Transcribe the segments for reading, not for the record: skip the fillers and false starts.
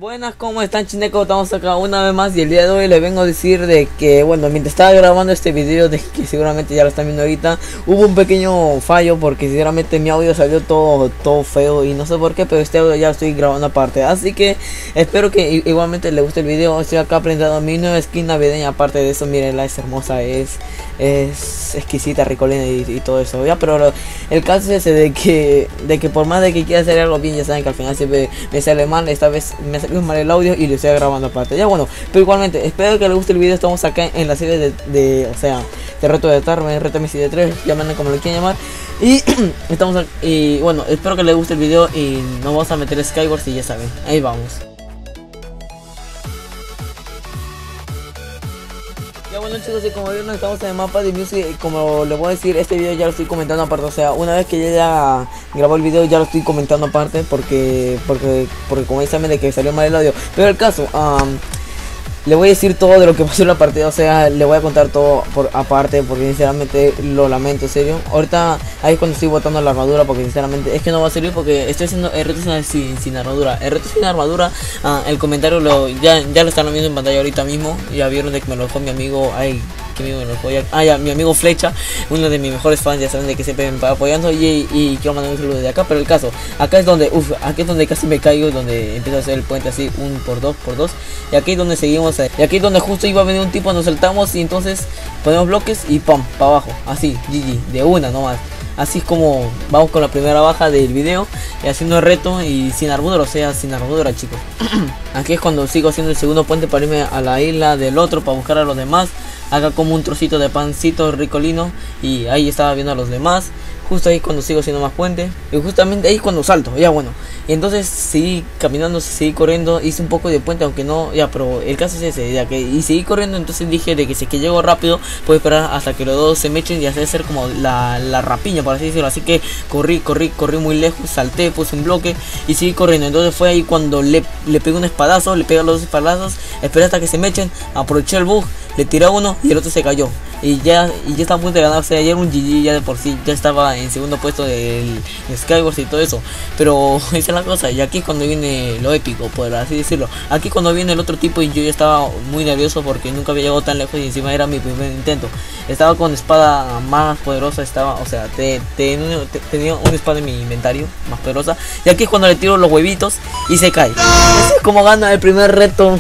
Buenas, ¿cómo están, chinecos? Estamos acá una vez más y el día de hoy les vengo a decir de que, bueno, mientras estaba grabando este video, de que seguramente ya lo están viendo ahorita, hubo un pequeño fallo porque sinceramente mi audio salió todo feo y no sé por qué, pero este audio ya lo estoy grabando aparte. Así que espero que igualmente les guste el video. Estoy acá presentando mi nueva skin navideña. Aparte de eso, mirenla, es hermosa, es exquisita, ricolina y todo eso, ya. Pero el caso es ese de que por más de que quiera hacer algo bien, ya saben que al final siempre me sale mal. Esta vez me salió mal el audio y lo estoy grabando aparte, ya. Bueno, pero igualmente espero que les guste el video. Estamos acá en la serie de reto de Tarme, reto Messi de 3, llamen como lo quieran llamar. Y estamos aquí, y bueno, espero que les guste el video y nos vamos a meter Skywars y ya saben, ahí vamos. Ya bueno, chicos, y como vieron estamos en el mapa de Music. Y como les voy a decir, este video ya lo estoy comentando aparte. O sea, una vez que ya grabó el video ya lo estoy comentando aparte, porque como ya saben de que salió mal el audio. Pero el caso, le voy a decir todo de lo que pasó en la partida. O sea, le voy a contar todo por aparte, porque sinceramente lo lamento, en serio. Ahorita ahí es cuando estoy botando la armadura, porque sinceramente es que no va a servir, porque estoy haciendo el reto sin armadura. El reto sin armadura, el comentario ya lo están viendo en pantalla ahorita mismo. Ya vieron de que me lo dejó mi amigo. Que amigo me lo dejó ya, mi amigo Flecha, uno de mis mejores fans. Ya saben de que siempre me va apoyando y quiero mandar un saludo de acá. Pero el caso, acá es donde casi me caigo, donde empiezo a hacer el puente así, 1x2x2. Y aquí es donde seguimos, y aquí es donde justo iba a venir un tipo, nos saltamos y entonces ponemos bloques y pam, para abajo, así, GG, de una nomás. Así es como vamos con la primera baja del video, y haciendo el reto y sin armadura, o sea, sin armadura, chicos. Aquí es cuando sigo haciendo el segundo puente para irme a la isla del otro, para buscar a los demás. Acá como un trocito de pancito ricolino, y ahí estaba viendo a los demás. Justo ahí cuando sigo haciendo más puente, y justamente ahí cuando salto, ya bueno. Y entonces seguí caminando, seguí corriendo, hice un poco de puente, aunque no, ya, pero el caso es ese, ya que y seguí corriendo. Entonces dije de que si es que llego rápido, puedo esperar hasta que los dos se me echen y hacer como la rapiña, por así decirlo. Así que corrí muy lejos, salté, puse un bloque y seguí corriendo. Entonces fue ahí cuando le pegué un espadazo, le pegué los dos espadazos, esperé hasta que se me echen, aproveché el bug, le tiré uno y el otro se cayó. Y ya estaba a punto de ganar, o sea, ya era un GG, ya de por sí, ya estaba en segundo puesto del Skywars y todo eso. Pero esa es la cosa, y aquí es cuando viene lo épico, por así decirlo. Aquí cuando viene el otro tipo, y yo ya estaba muy nervioso porque nunca había llegado tan lejos y encima era mi primer intento. Estaba con espada más poderosa, o sea, tenía una espada en mi inventario más poderosa. Y aquí es cuando le tiro los huevitos y se cae. Así es como gana el primer reto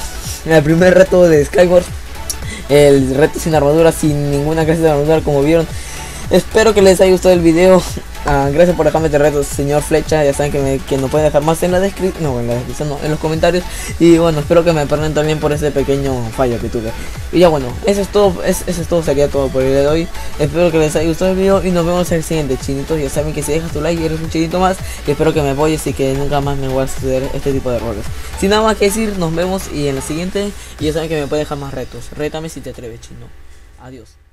de Skywars. El reto sin armadura, sin ninguna clase de armadura, como vieron. Espero que les haya gustado el video. Gracias por dejarme este reto, señor Flecha. Ya saben que nos pueden dejar más en la descripción, no, en los comentarios. Y bueno, espero que me perdonen también por ese pequeño fallo que tuve. Y ya bueno, eso es todo, sería todo por el día de hoy. Espero que les haya gustado el video y nos vemos en el siguiente, chinitos. Ya saben que si dejas tu like eres un chinito más. Y espero que me apoyes y que nunca más me vuelva a suceder este tipo de errores. Sin nada más que decir, nos vemos y en la siguiente. Y ya saben que me pueden dejar más retos. Rétame si te atreves, chino. Adiós.